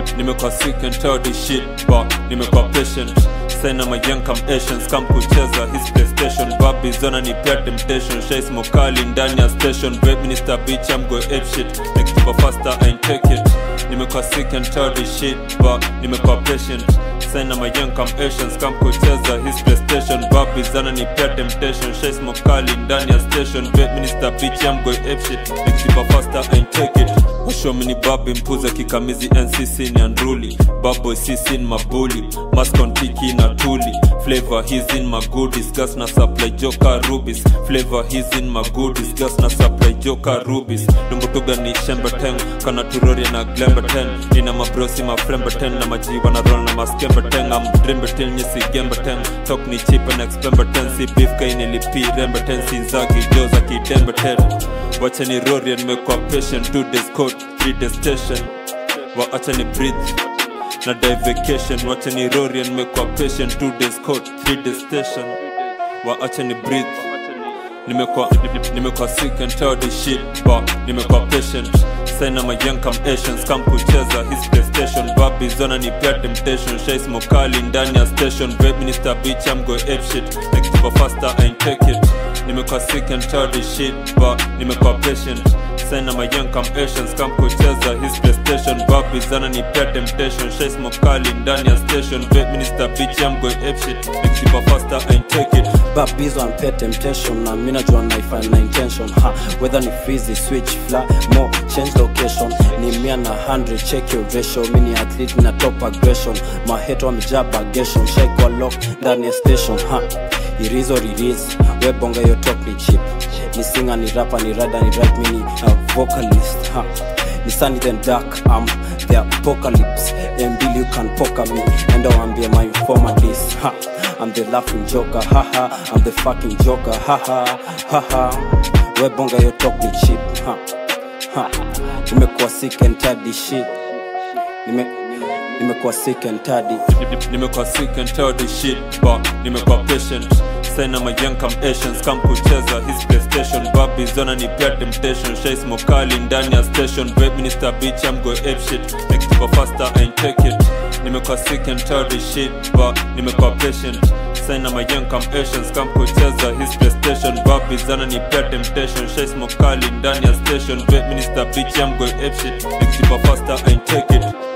Nimekuwa sick and tired of shit, but nimekuwa patient. Sign my young come Asians, come kucheza his PlayStation. Babi zona ni pia temptation, shai smokali ndani ya station. Vape minister bitch, I'm going ape shit. Next to faster, I ain't take it. Nimekuwa sick and tired of shit, but nimekuwa patient. Sign my young come Asians, come kucheza his PlayStation. Babi zona ni pia temptation, shai smokali ndani ya station. Vape minister bitch, I'm going ape shit. Next to faster, I ain't take it. Washo mini babi mpuza kikamizi NCC ni unruly. Baboy CC in mabuli, mask on tiki na tuli. Flavor he's in my goodies, gas na supply joka rubies. Flavor he's in my goodies, gas na supply joka rubies. Dumbutuga ni shemba 10, kana turori na glemba 10. Ina mabrosi mafremba 10, na majiwa na roll na maskemba 10. I'm dreamba 10, nyesi gemba 10. Talk ni cheap and expemba 10. Si beef kaini lipi remba 10. Sinzagi joza ki demba 10. Wacha ni rory and nimekuwa patient. 2 days court, 3 days station. Waacha ni breathe na die vacation. Wacha ni rory and nimekuwa patient. 2 days court, 3 days station. Waacha ni breathe. Nimekuwa sick and tired of shit, but nimekuwa patient. Sign my young come Asians, come kucheza his PlayStation. Babi zona ni pia temptation, shai smokali ndani ya station. Vape minister bitch, I'm going ape shit. Next to faster, I ain't take it. Nimekuwa sick and tired of shit, but nimekuwa patient. Sign my young come Asians, come kucheza his PlayStation. Babi zona ni pia temptation, shai smokali ndani ya station. Vape minister bitch, I'm going ape shit. Next to faster, I ain't take it. Babies on pay temptation, na mina jua naifa na intention. Whether ni freezy, switch, fly, more, change location. Ni mia na 100, check your ratio. Mini athlete na top aggression. Maheto wamejaa bagation, shake wa lock ndani ya station. It is or it is, we bonga yo talk ni cheap. Ni singer, ni rapper, ni rider, ni rap, mini vocalist. Ni sunny then dark, I'm the apocalypse. MB you can poker me, and I'll be my informer this. I'm the laughing joker, haha. I'm the fucking joker, haha, haha. We bonga yo talk ni cheap, Nimekuwa sick and tired of shit. Nimekuwa sick and tired. Nimekuwa sick and tired of shit, but nimekuwa patient. Sign my young come Asians, come kucheza his PlayStation. Babi zona ni pia temptation, shai smokali ndani ya station. Vape minister bitch, I'm going ape shit. Next to faster, I ain't take it. Nimekuwa sick and tired of shit, but nimekuwa patient. Sign my young come Asians, come kucheza his PlayStation. Babi zona ni pia temptation, shai smokali ndani ya station. Vape minister bitch, I'm going ape shit. Next to faster, I ain't take it.